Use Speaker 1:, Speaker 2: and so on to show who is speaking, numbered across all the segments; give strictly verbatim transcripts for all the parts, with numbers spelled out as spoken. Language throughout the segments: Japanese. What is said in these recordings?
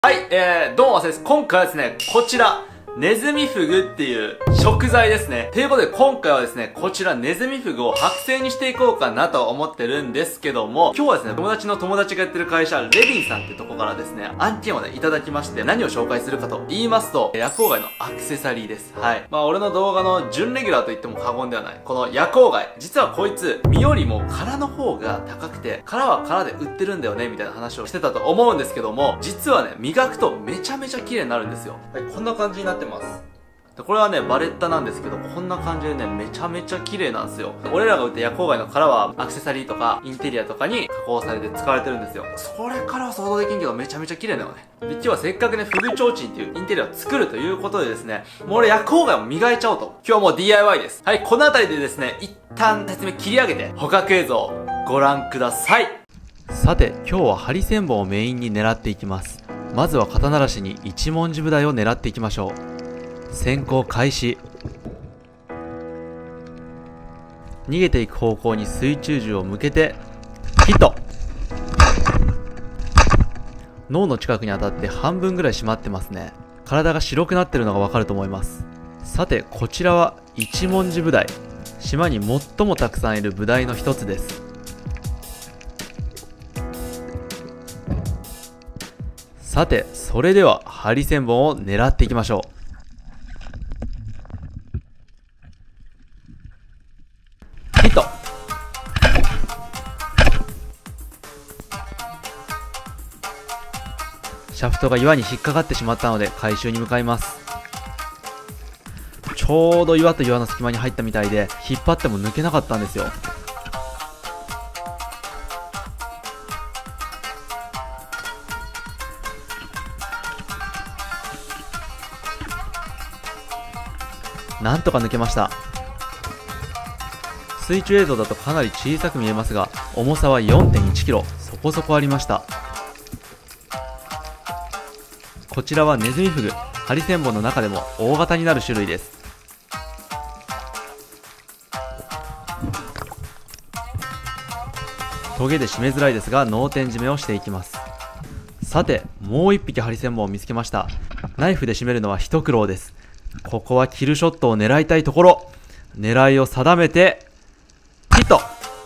Speaker 1: はい、えー、どうも、わせです。今回はですね、こちら、ネズミフグっていう食材ですね。ということで今回はですね、こちらネズミフグを剥製にしていこうかなと思ってるんですけども、今日はですね、友達の友達がやってる会社、レビンさんってとこからですね、案件をね、いただきまして、何を紹介するかと言いますと、夜光貝のアクセサリーです。はい。まあ、俺の動画の準レギュラーと言っても過言ではない。この夜光貝。実はこいつ、身よりも殻の方が高くて、殻は殻で売ってるんだよね、みたいな話をしてたと思うんですけども、実はね、磨くとめちゃめちゃ綺麗になるんですよ。はい、こんな感じになってます。これはね、バレッタなんですけど、こんな感じでね、めちゃめちゃ綺麗なんですよ。俺らが売った夜光貝の殻は、アクセサリーとか、インテリアとかに加工されて使われてるんですよ。それからは想像できんけど、めちゃめちゃ綺麗だよね。で、今日はせっかくね、フグ提灯っていうインテリアを作るということでですね、もう俺夜光貝を磨いちゃおうと。今日はもう ディーアイワイ です。はい、この辺りでですね、一旦説明切り上げて、捕獲映像をご覧ください。さて、今日はハリセンボンをメインに狙っていきます。まずは肩慣らしに一文字部台を狙っていきましょう。先行開始。逃げていく方向に水中銃を向けてヒット。脳の近くに当たって半分ぐらい締まってますね。体が白くなってるのがわかると思います。さてこちらは一文字部台、島に最もたくさんいる部台の一つです。さてそれではハリセンボンを狙っていきましょう。ヒット。シャフトが岩に引っかかってしまったので回収に向かいます。ちょうど岩と岩の隙間に入ったみたいで引っ張っても抜けなかったんですよ。なんとか抜けました。水中映像だとかなり小さく見えますが、重さは よんてんいちキロ、そこそこありました。こちらはネズミフグ、ハリセンボンの中でも大型になる種類です。トゲで締めづらいですが脳天締めをしていきます。さてもう一匹ハリセンボンを見つけました。ナイフで締めるのは一苦労です。ここはキルショットを狙いたいところ。狙いを定めてヒット。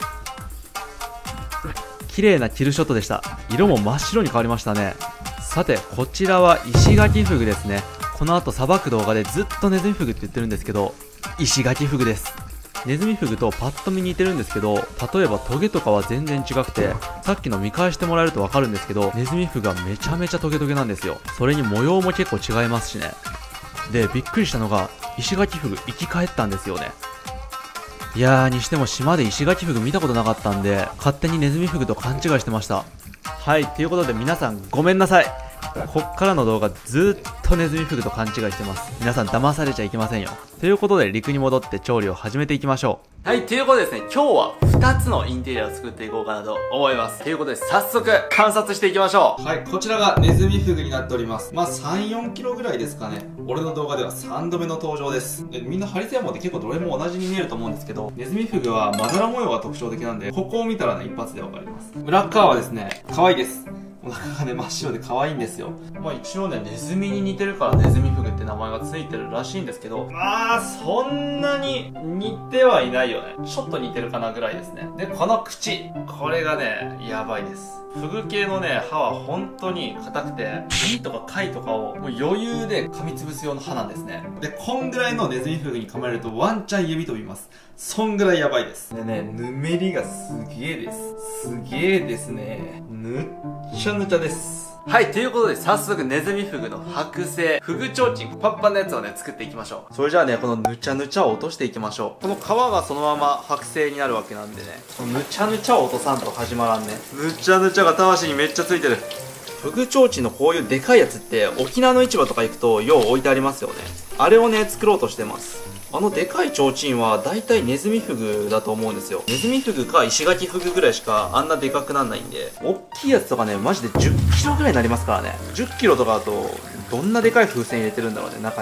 Speaker 1: 綺麗なキルショットでした。色も真っ白に変わりましたね。さてこちらは石垣フグですね。この後さばく動画でずっとネズミフグって言ってるんですけど、石垣フグです。ネズミフグとパッと見似てるんですけど、例えばトゲとかは全然違くて、さっきの見返してもらえると分かるんですけど、ネズミフグがめちゃめちゃトゲトゲなんですよ。それに模様も結構違いますしね。でびっくりしたのが石垣フグ生き返ったんですよね。いやーにしても島で石垣フグ見たことなかったんで、勝手にネズミフグと勘違いしてました。はい、ということで皆さんごめんなさい。こっからの動画ずっとネズミフグと勘違いしてます。皆さん騙されちゃいけませんよ。ということで陸に戻って調理を始めていきましょう。はい、ということでですね、今日はふたつのインテリアを作っていこうかなと思います。ということで早速観察していきましょう。
Speaker 2: はい、こちらがネズミフグになっております。まあさん、よんキロぐらいですかね。俺の動画ではさんどめの登場です。でみんなハリセンボンって結構どれも同じに見えると思うんですけど、ネズミフグはまだら模様が特徴的なんで、ここを見たらね一発でわかります。裏側はですね、可愛いです。お腹がね真っ白で可愛いんですよ。
Speaker 1: まあ一応ね、ネズミに似てるからネズミフグって名前がついてるらしいんですけど、まあそんなに似てはいないよね。ちょっと似てるかなぐらいですね。でこの口、これがねやばいです。フグ系のね歯は本当に硬くて、貝とか貝とかをもう余裕で噛みつぶす用の歯なんですね。
Speaker 2: でこんぐらいのネズミフグに噛まれるとワンチャン指飛びます。そんぐらいやばいです。
Speaker 1: でね、ぬめりがすげえです。すげえですね。ぬっちゃぬちゃです。はい、ということで早速ネズミフグの剥製、フグ提灯パンパンのやつをね作っていきましょう。それじゃあね、このぬちゃぬちゃを落としていきましょう。この皮がそのまま剥製になるわけなんでね、このぬちゃぬちゃを落とさんと始まらんね。ぬちゃぬちゃがたわしにめっちゃついてる。フグ提灯のこういうでかいやつって沖縄の市場とか行くとよう置いてありますよね。あれをね作ろうとしてます。あのでかい提灯はだいたいネズミフグだと思うんですよ。ネズミフグか石垣フグぐらいしかあんなでかくなんないんで、おっきいやつとかねマジでじゅっキロぐらいになりますからね。じゅっキロとかだとどんなでかい風船入れてるんだろうね中に。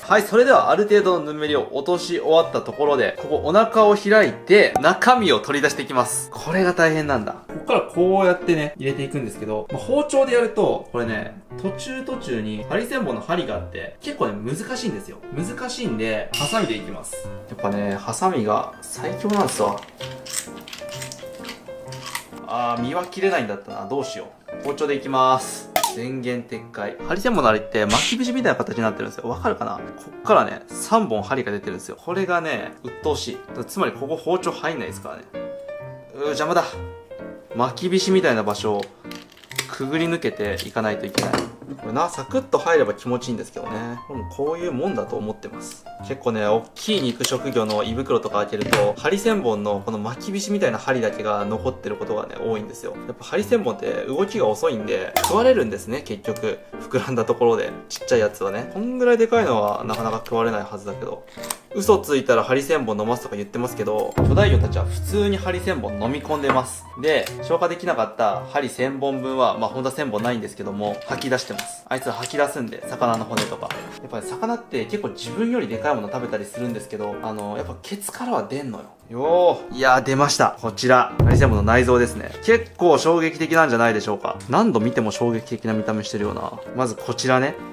Speaker 1: はい、それではある程度のぬめりを落とし終わったところで、ここお腹を開いて、中身を取り出していきます。これが大変なんだ。ここからこうやってね、入れていくんですけど、まあ、包丁でやると、これね、途中途中に針千本の針があって、結構ね、難しいんですよ。難しいんで、ハサミでいきます。やっぱね、ハサミが最強なんですわ。あー、身は切れないんだったな。どうしよう。包丁でいきます。電源撤回。針千本の針って巻き節みたいな形になってるんですよ。わかるかな？こっからね、さんぼん針が出てるんですよ。これがね、鬱陶しい。つまりここ包丁入んないですからね。うー、邪魔だ。巻き節みたいな場所をくぐり抜けていかないといけない。これな、サクッと入れば気持ちいいんですけどね。これもこういうもんだと思ってます。結構ね、大きい肉食魚の胃袋とか開けると、針千本のこの巻き節みたいな針だけが残ってることがね、多いんですよ。やっぱ針千本って動きが遅いんで、食われるんですね、結局。膨らんだところで。ちっちゃいやつはね。こんぐらいでかいのはなかなか食われないはずだけど。嘘ついたら針千本飲ますとか言ってますけど、巨大魚たちは普通に針千本飲み込んでます。で、消化できなかった針千本分は、まあ、ほんと千本ないんですけども、吐き出してます。あいつは吐き出すんで、魚の骨とか。やっぱり魚って結構自分よりでかいもの食べたりするんですけど、あの、やっぱケツからは出んのよ。よー。いやー、出ました。こちら、針千本の内臓ですね。結構衝撃的なんじゃないでしょうか。何度見ても衝撃的な見た目してるような。まずこちらね。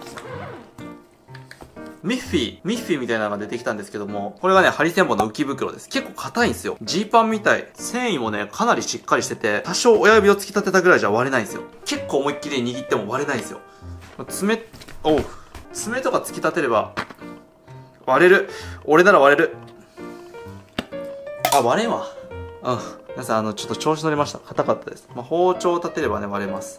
Speaker 1: ミッフィー、ミッフィーみたいなのが出てきたんですけども、これがね、針千本の浮き袋です。結構硬いんですよ。ジーパンみたい。繊維もね、かなりしっかりしてて、多少親指を突き立てたぐらいじゃ割れないんですよ。結構思いっきり握っても割れないんですよ。爪、おう、爪とか突き立てれば、割れる。俺なら割れる。あ、割れんわ。うん。皆さん、あの、ちょっと調子乗りました。硬かったです。まあ、包丁を立てればね、割れます。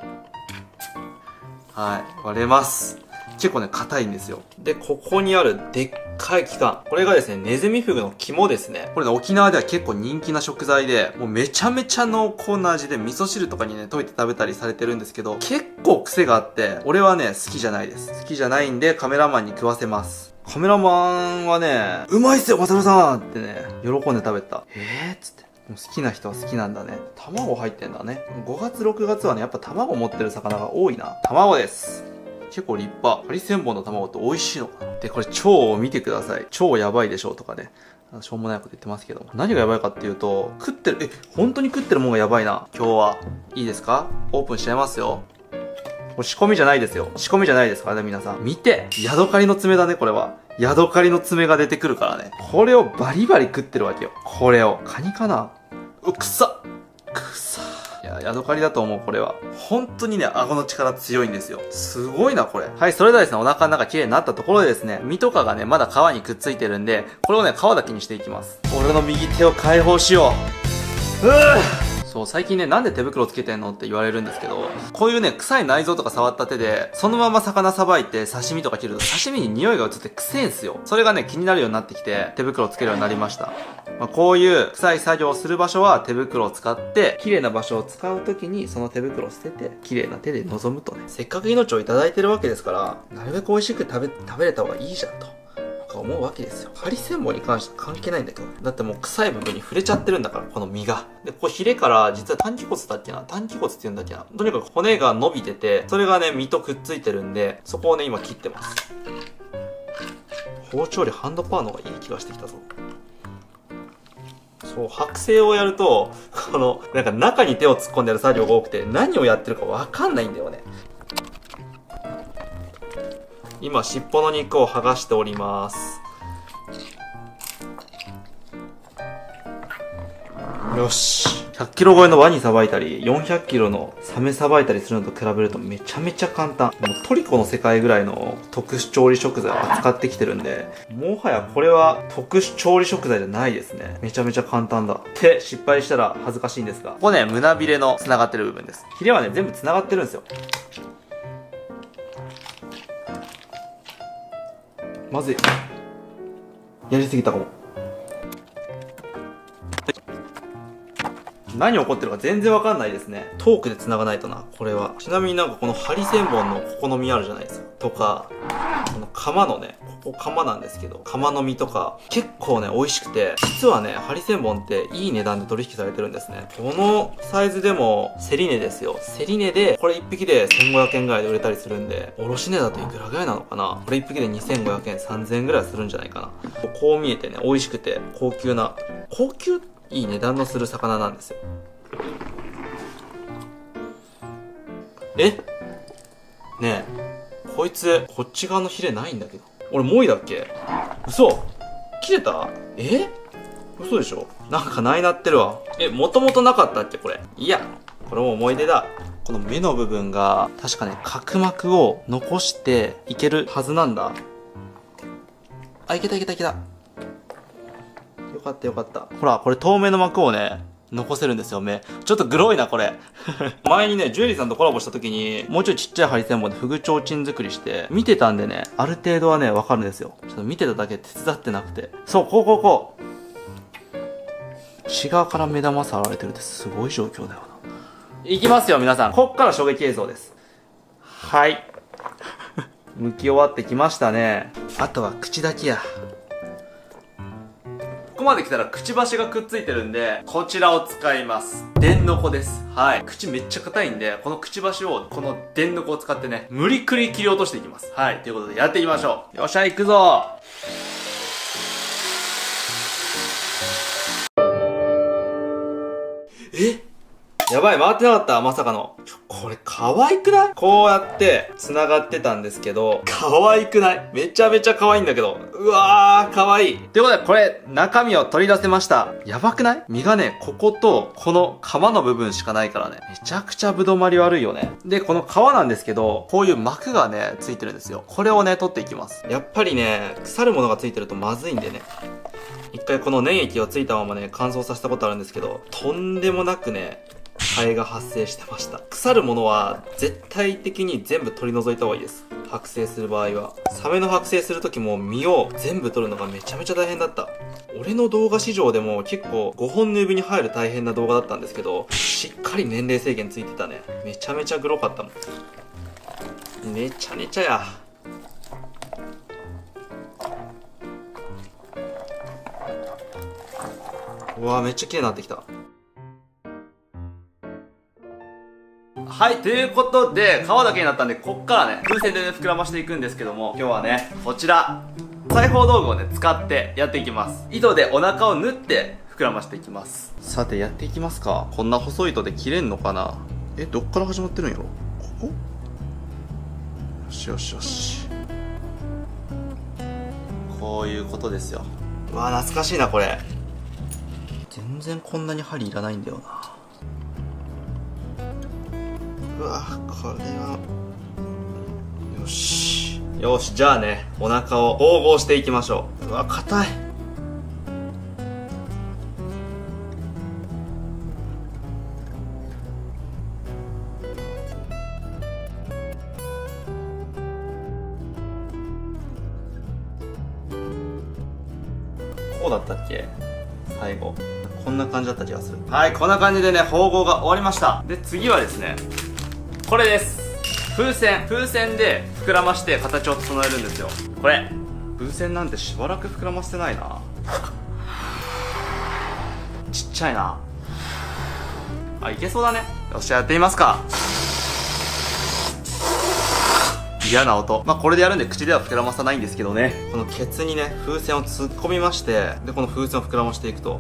Speaker 1: はい、割れます。結構ね、硬いんですよ。で、ここにあるでっかい器官。これがですね、ネズミフグの肝ですね。これね、沖縄では結構人気な食材で、もうめちゃめちゃ濃厚な味で味噌汁とかにね、溶いて食べたりされてるんですけど、結構癖があって、俺はね、好きじゃないです。好きじゃないんで、カメラマンに食わせます。カメラマンはね、うまいっすよ、マサルさんってね、喜んで食べた。えーっつって。もう好きな人は好きなんだね。卵入ってんだね。ごがつ、ろくがつはね、やっぱ卵持ってる魚が多いな。卵です。結構立派。針千本の卵って美味しいのかな。で、これ腸を見てください。腸やばいでしょとかね。しょうもないこと言ってますけど。何がやばいかっていうと、食ってる、え、本当に食ってるもんがやばいな。今日は。いいですか？オープンしちゃいますよ。これ仕込みじゃないですよ。仕込みじゃないですからね、皆さん。見て！ヤドカリの爪だね、これは。ヤドカリの爪が出てくるからね。これをバリバリ食ってるわけよ。これを。カニかな？う、くさっ！くさっ！いや、ヤドカリだと思う、これは。本当にね、顎の力強いんですよ。すごいな、これ。はい、それではですね、お腹の中綺麗になったところでですね、身とかがね、まだ皮にくっついてるんで、これをね、皮だけにしていきます。俺の右手を解放しよう。うぅ！そう、最近ね、なんで手袋つけてんのって言われるんですけど、こういうね、臭い内臓とか触った手で、そのまま魚さばいて刺身とか切ると、刺身に匂いが移って臭いんすよ。それがね、気になるようになってきて、手袋つけるようになりました。まあ、こういう臭い作業をする場所は手袋を使って、綺麗な場所を使うときにその手袋を捨てて、綺麗な手で臨むとね。せっかく命をいただいてるわけですから、なるべく美味しく食べ、食べれた方がいいじゃんと。思うわけですよ。針千本に関しては関係ないんだけど。だってもう臭い部分に触れちゃってるんだから、この身が。で、こうヒレから実は短気骨だっけな短気骨って言うんだっけなとにかく骨が伸びてて、それがね、身とくっついてるんで、そこをね、今切ってます。包丁よりハンドパワーの方がいい気がしてきたぞ。そう、剥製をやると、この、なんか中に手を突っ込んでやる作業が多くて、何をやってるかわかんないんだよね。今、尻尾の肉を剥がしております。よし。ひゃっキロ超えのワニさばいたり、よんひゃっキロのサメさばいたりするのと比べるとめちゃめちゃ簡単。もうトリコの世界ぐらいの特殊調理食材を扱ってきてるんで、もはやこれは特殊調理食材じゃないですね。めちゃめちゃ簡単だ。って失敗したら恥ずかしいんですが。ここね、胸びれの繋がってる部分です。ヒレはね、全部繋がってるんですよ。まずい。やりすぎたかも。何起こってるか全然わかんないですね。トークで繋がないとな、これは。ちなみになんかこの針千本のここの実あるじゃないですか。とか、この鎌のね、こ
Speaker 2: 釜なんですけど、釜の身とか結構ね美味しくて、実はねハリセンボンっていい値段で取引されてるんですね。このサイズでも競り値ですよ。競り値でこれいっぴきでせんごひゃくえんぐらいで売れたりするんで、卸値だといくらぐらいなのかな。これいっぴきでにせんごひゃくえん、さんぜんえんぐらいするんじゃないかな。こう見えてね美味しくて高級な、高級いい値段のする魚なんですよ。えねえ、こいつこっち側のヒレないんだけど、俺もういだっけ。嘘、切れた。え嘘でしょ。なんかないなってるわ。え、もともとなかったっけこれ。いや、これも思い出だ。この目の部分が確かね角膜を残していけるはずなんだ。あ、いけたいけたいけた。よかったよかった。ほら、これ透明の膜をね残せるんですよ、目。ちょっとグロいな、これ。前にね、ジュエリーさんとコラボした時に、もうちょいちっちゃいハリセンボンでフグ提灯作りして、見てたんでね、ある程度はね、わかるんですよ。ちょっと見てただけ手伝ってなくて。そう、こうこうこう。内側から目玉触られてるってすごい状況だよな。いきますよ、皆さん。こっから衝撃映像です。はい。剥き終わってきましたね。あとは口だけや。
Speaker 1: ここまで来たらくちばしがくっついてるんで、こちらを使います。電のこです。はい。口めっちゃ硬いんで、このくちばしをこの電のこを使ってね、無理くり切り落としていきます。はい。ということでやっていきましょう。よっしゃ、行くぞ。
Speaker 2: え、やばい、回ってなかった、まさかの。ちょ、これ可愛くない？こうやって繋がってたんですけど、可愛くない？めちゃめちゃ可愛いんだけど。うわー、可愛い。
Speaker 1: ということで、これ、中身を取り出せました。
Speaker 2: やばくない？身がね、こことこの皮の部分しかないからね、めちゃくちゃぶどまり悪いよね。で、この皮なんですけど、こういう膜がね、ついてるんですよ。これをね、取っていきます。やっぱりね、腐るものがついてるとまずいんでね。一回この粘液をついたままね、乾燥させたことあるんですけど、とんでもなくね、ハエが発生してました。腐るものは絶対的に全部取り除いた方がいいです。剥製する場合は。サメの剥製する時も身を全部取るのがめちゃめちゃ大変だった。俺の動画史上でも結構ごほんの指に入る大変な動画だったんですけど、しっかり年齢制限ついてたね。めちゃめちゃグロかったもん。めちゃめちゃや。うわー、めっちゃ綺麗になってきた。
Speaker 1: はい、ということで、皮だけになったんで、こっからね、風船でね、膨らましていくんですけども、今日はね、こちら、裁縫道具をね、使ってやっていきます。糸でお腹を縫って、膨らましていきます。
Speaker 2: さて、やっていきますか。こんな細い糸で切れんのかな。え、どっから始まってるんやろ。ここ？よしよしよし。こういうことですよ。うわー、懐かしいな、これ。全然こんなに針いらないんだよな。うわ、これはよしよし。じゃあね、お腹を縫合していきましょう。うわ、硬い。こうだったっけ、最後。こんな感じだった気がする。
Speaker 1: はい、こんな感じでね、縫合が終わりました。で、次はですね、これです。風船。風船で膨らまして形を整えるんですよ。これ。
Speaker 2: 風船なんてしばらく膨らませてないな。
Speaker 1: ちっちゃいな。あ、いけそうだね。よっしゃ、やってみますか。嫌な音。まあ、これでやるんで口では膨らまさないんですけどね。
Speaker 2: このケツにね、風船を突っ込みまして、で、この風船を膨らましていくと、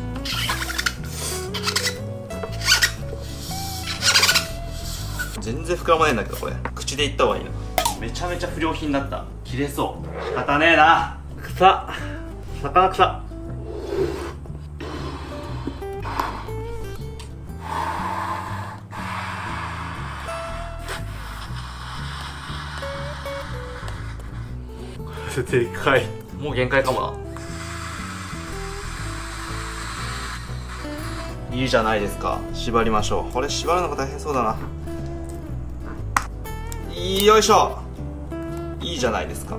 Speaker 2: 全然膨らまないんだけど、これ口でいった方がいいな。
Speaker 1: めちゃめちゃ不良品だった。切れそう。仕方ねえな。草。魚草。でかい。もう限界かもな。
Speaker 2: いいじゃないですか。縛りましょう。これ縛るのが大変そうだな。よいしょ。いいじゃないですか。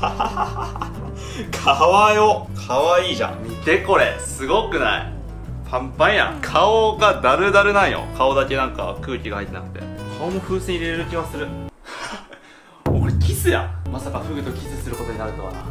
Speaker 2: かわよ。かわいいじゃん。
Speaker 1: 見てこれ、すごくない？パンパンやん。顔がダルダルなんよ。顔だけなんか空気が入ってなくて。顔も風船入れれる気はする。俺キススやん。まさかフグとキスすることになるとはな。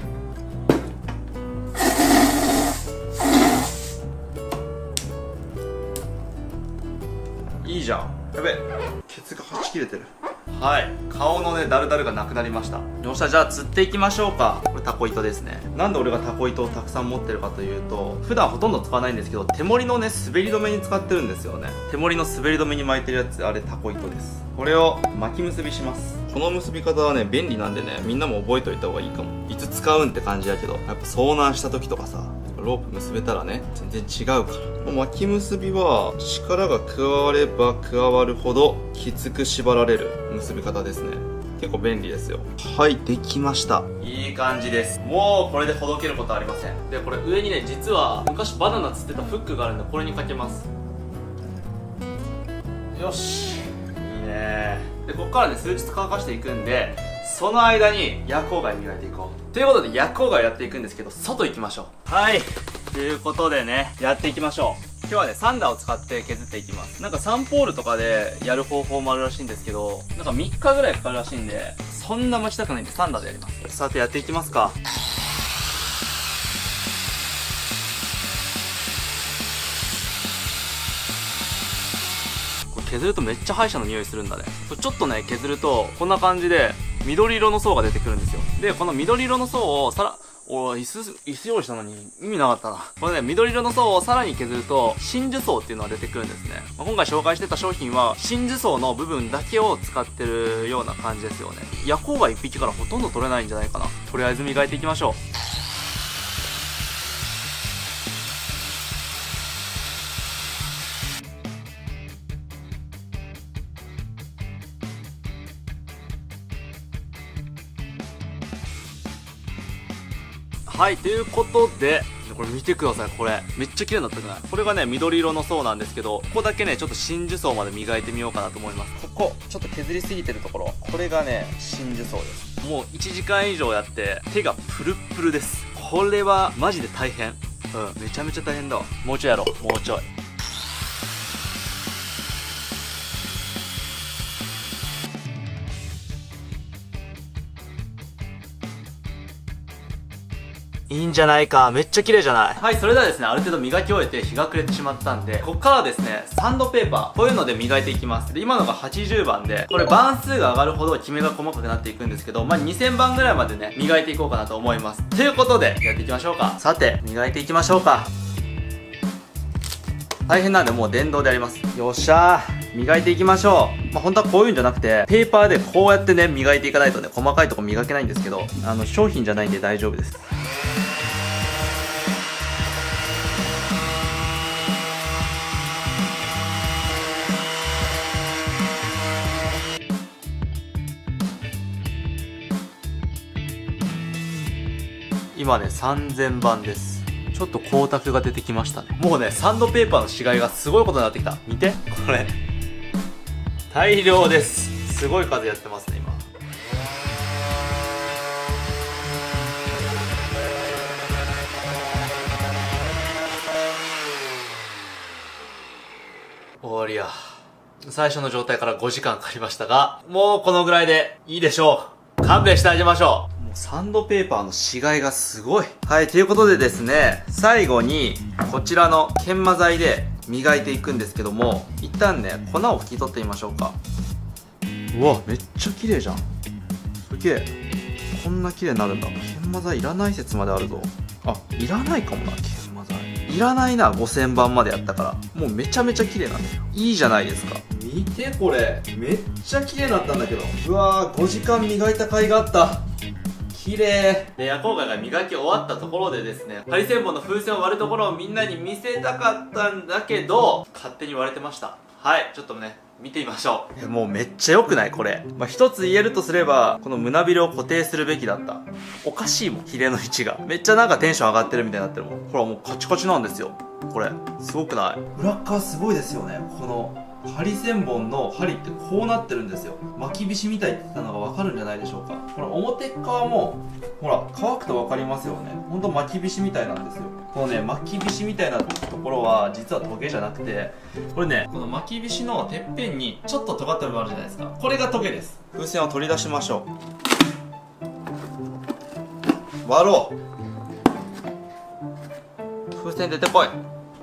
Speaker 1: いいじゃん。やべ、ケツがはち切れてる。はい、顔のねダルダルがなくなりました。よっしゃ、じゃあ釣っていきましょうか。これタコ糸ですね。なんで俺がタコ糸をたくさん持ってるかというと、普段ほとんど使わないんですけど、手盛りのね滑り止めに使ってるんですよね。手盛りの滑り止めに巻いてるやつ、あれタコ糸です。これを巻き結びします。この結び方はね便利なんでね、みんなも覚えておいた方がいいかも。いつ使うんって感じやけど、やっぱ遭難した時とかさ、ロープ結べたらね全然違うから。巻き結びは力が加われば加わるほどきつく縛られる結び方ですね。結構便利ですよ。はい、できました。いい感じです。もうこれでほどけることはありません。でこれ上にね実は昔バナナ釣ってたフックがあるんで、これにかけます。よし、いいね。でここからね数日乾かしていくんで、その間に夜光貝磨いていこうということで、夜光貝やっていくんですけど、外行きましょう。はい、ということでねやっていきましょう。今日はねサンダーを使って削っていきます。なんかサンポールとかでやる方法もあるらしいんですけど、なんかみっかぐらいかかるらしいんで、そんな待ちたくないんでサンダーでやります。さてやっていきますか。これ削るとめっちゃ歯医者の匂いするんだね。ちょっとね削るとこんな感じで緑色の層が出てくるんですよ。でこの緑色の層をさらお椅子、椅子用意したのに意味なかったな。これね、緑色の層をさらに削ると、真珠層っていうのが出てくるんですね。まあ、今回紹介してた商品は、真珠層の部分だけを使ってるような感じですよね。夜光貝いっぴきからほとんど取れないんじゃないかな。とりあえず磨いていきましょう。はい、ということで、これ見てください。これめっちゃ綺麗になったじゃない。これがね緑色の層なんですけど、ここだけねちょっと真珠層まで磨いてみようかなと思います。ここちょっと削りすぎてるところ、これがね真珠層です。もういちじかん以上やって手がプルップルです。これはマジで大変。うん、めちゃめちゃ大変だわ。もうちょいやろう、もうちょい。いいんじゃないか。めっちゃ綺麗じゃない。はい、それではですね、ある程度磨き終えて日が暮れてしまったんで、ここからはですね、サンドペーパー、こういうので磨いていきます。で、今のがはちじゅうばんで、これ番数が上がるほどキメが細かくなっていくんですけど、まあ、にせんばんぐらいまでね、磨いていこうかなと思います。ということで、やっていきましょうか。さて、磨いていきましょうか。大変なんで、もう電動でやります。よっしゃー。磨いていきましょう。まあ、本当はこういうんじゃなくて、ペーパーでこうやってね、磨いていかないとね、細かいとこ磨けないんですけど、あの、商品じゃないんで大丈夫です。今ねさんぜんばんです。ちょっと光沢が出てきましたね。もうねサンドペーパーの死骸がすごいことになってきた。見てこれ大量です。すごい数やってますね今。終わりや。最初の状態からごじかんかかりましたが、もうこのぐらいでいいでしょう。勘弁してあげましょう。サンドペーパーの死骸がすごい。はい、ということでですね、最後にこちらの研磨剤で磨いていくんですけども、一旦ね粉を拭き取ってみましょうか。うわ、めっちゃ綺麗じゃん。すげえ、こんな綺麗になるんだ。研磨剤いらない説まであるぞ。あ、いらないかもな。研磨剤いらないな。ごせんばんまでやったから、もうめちゃめちゃ綺麗なんだよ。いいじゃないですか。見てこれ、めっちゃ綺麗になったんだけど。うわー、ごじかん磨いた甲斐があった。綺麗で、夜光貝が磨き終わったところでですね、ハリセンボンの風船を割るところをみんなに見せたかったんだけど、勝手に割れてました。はい、ちょっとね見てみましょう。もうめっちゃ良くないこれ。まあ、一つ言えるとすれば、この胸びれを固定するべきだった。おかしいもん、ヒレの位置が。めっちゃなんかテンション上がってるみたいになってるもん。ほらもうカチカチなんですよこれ。すごくない？裏側すごいですよね。このハリセンボンの針ってこうなってるんですよ。巻き菱みたいって言ったのが分かるんじゃないでしょうか。これ表側もほら乾くと分かりますよね。ほんと巻き菱みたいなんですよ。このね巻き菱みたいなところは実はトゲじゃなくて、これねこの巻き菱のてっぺんにちょっと尖った部分あるじゃないですか。これがトゲです。風船を取り出しましょう。
Speaker 2: 割ろ
Speaker 1: う。風船出てこい。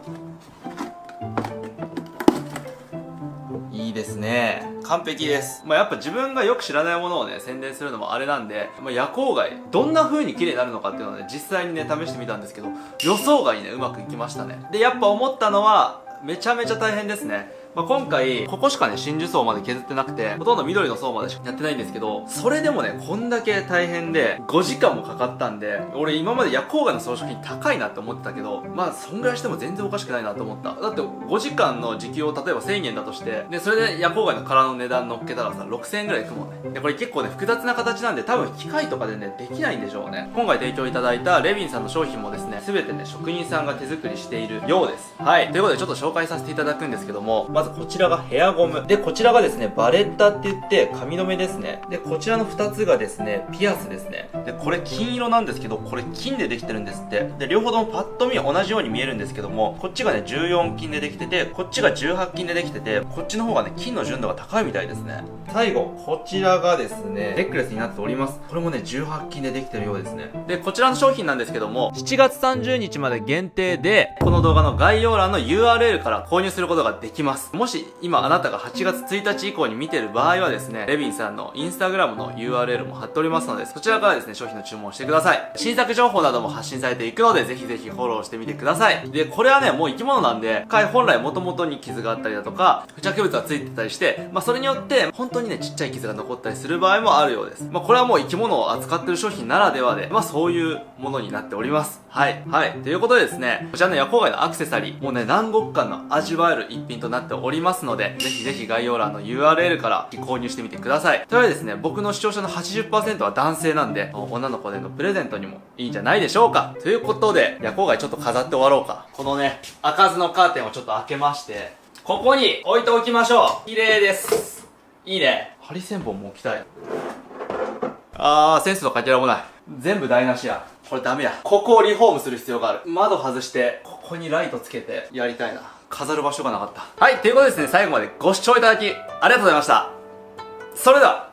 Speaker 1: いいですね。
Speaker 2: 完璧です。
Speaker 1: まあやっぱ自分がよく知らないものをね、宣伝するのもあれなんで、まあ、夜光貝、どんな風に綺麗になるのかっていうのをね、実際にね、試してみたんですけど、予想外にね、うまくいきましたね。で、やっぱ思ったのは、めちゃめちゃ大変ですね。まあ、今回、ここしかね、真珠層まで削ってなくて、ほとんど緑の層までしかやってないんですけど、それでもね、こんだけ大変で、ごじかんもかかったんで、俺今まで夜光貝の装飾品高いなって思ってたけど、まあ、そんぐらいしても全然おかしくないなと思った。だって、ごじかんの時給を例えばせんえんだとして、で、それで夜光貝の殻の値段乗っけたらさ、ろくせんえんぐらいいくもんね。で、これ結構ね、複雑な形なんで、多分機械とかでね、できないんでしょうね。今回提供いただいたレヴィンさんの商品もですね、すべてね、職人さんが手作りしているようです。はい。ということで、ちょっと紹介させていただくんですけども、まずこちらがヘアゴム。で、こちらがですね、バレッタって言って髪留めですね。で、こちらのふたつがですね、ピアスですね。で、これ金色なんですけど、これ金でできてるんですって。で、両方ともパッと見同じように見えるんですけども、こっちがね、じゅうよん金でできてて、こっちがじゅうはち金でできてて、こっちの方がね、金の純度が高いみたいですね。最後、こちらがですね、ネックレスになっております。これもね、じゅうはち金でできてるようですね。で、こちらの商品なんですけども、しちがつさんじゅうにちまで限定で、この動画の概要欄の ユーアールエル から購入することができます。もし、今あなたがはちがつついたち以降に見てる場合はですね、レヴィンさんのインスタグラムの ユーアールエル も貼っておりますので、そちらからですね、商品の注文をしてください。新作情報なども発信されていくので、ぜひぜひフォローしてみてください。で、これはね、もう生き物なんで、貝本来元々に傷があったりだとか、付着物がついてたりして、まあそれによって、本当にね、ちっちゃい傷が残ったりする場合もあるようです。まあこれはもう生き物を扱ってる商品ならではで、まあそういうものになっております。はい。はい。ということでですね、こちらの夜光貝のアクセサリー、もうね、南国感の味わえる一品となっておりますので、ぜひぜひ概要欄の ユーアールエル から購入してみてください。というわけでですね、僕の視聴者の はちじゅっパーセント は男性なんで、女の子でのプレゼントにもいいんじゃないでしょうか。ということで、夜光貝ちょっと飾って終わろうか。このね、開かずのカーテンをちょっと開けまして、ここに置いておきましょう。綺麗です。いいね。ハリセンボンも置きたい。あー、センスのかけらもない。全部台無しや。これダメや。ここをリフォームする必要がある。窓外して、ここにライトつけてやりたいな。飾る場所がなかった。はい、ということでですね、最後までご視聴いただき、ありがとうございました。それでは、